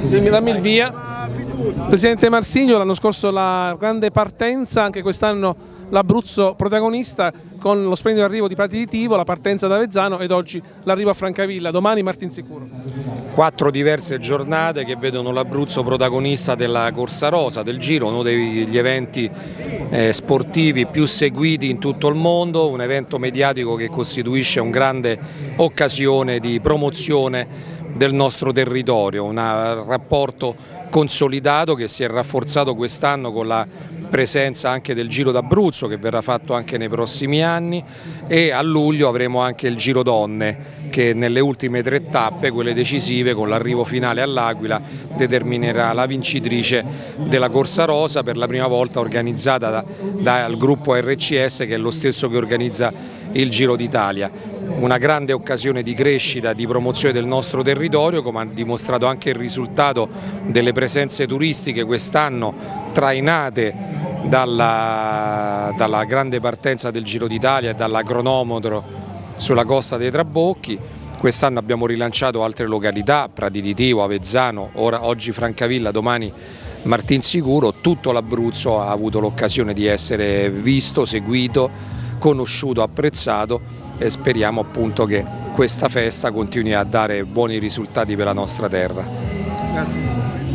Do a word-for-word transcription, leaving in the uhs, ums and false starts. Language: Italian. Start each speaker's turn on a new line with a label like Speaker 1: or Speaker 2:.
Speaker 1: Dammi il via. Presidente Marsigno, l'anno scorso la grande partenza, anche quest'anno l'Abruzzo protagonista con lo splendido arrivo di Prati di Tivo, la partenza da Avezzano ed oggi l'arrivo a Francavilla, domani Martinsicuro.
Speaker 2: Quattro diverse giornate che vedono l'Abruzzo protagonista della Corsa Rosa, del Giro, uno degli eventi eh, sportivi più seguiti in tutto il mondo, un evento mediatico che costituisce una grande occasione di promozione del nostro territorio, un rapporto consolidato che si è rafforzato quest'anno con la presenza anche del Giro d'Abruzzo che verrà fatto anche nei prossimi anni, e a luglio avremo anche il Giro Donne che nelle ultime tre tappe, quelle decisive con l'arrivo finale all'Aquila, determinerà la vincitrice della Corsa Rosa, per la prima volta organizzata da, dal gruppo R C S, che è lo stesso che organizza il Giro d'Italia. Una grande occasione di crescita, di promozione del nostro territorio, come ha dimostrato anche il risultato delle presenze turistiche quest'anno trainate dalla, dalla grande partenza del Giro d'Italia e dall'agronometro sulla costa dei Trabocchi. Quest'anno abbiamo rilanciato altre località, Prati di Tivo, Avezzano, ora, oggi Francavilla, domani Martinsicuro. Tutto l'Abruzzo ha avuto l'occasione di essere visto, seguito, conosciuto, apprezzato, e speriamo appunto che questa festa continui a dare buoni risultati per la nostra terra.
Speaker 1: Grazie.